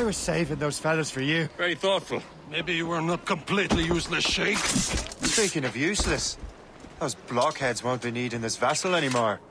I was saving those fellas for you. Very thoughtful. Maybe you were not completely useless, Sheik. Speaking of useless, those blockheads won't be needing this vessel anymore.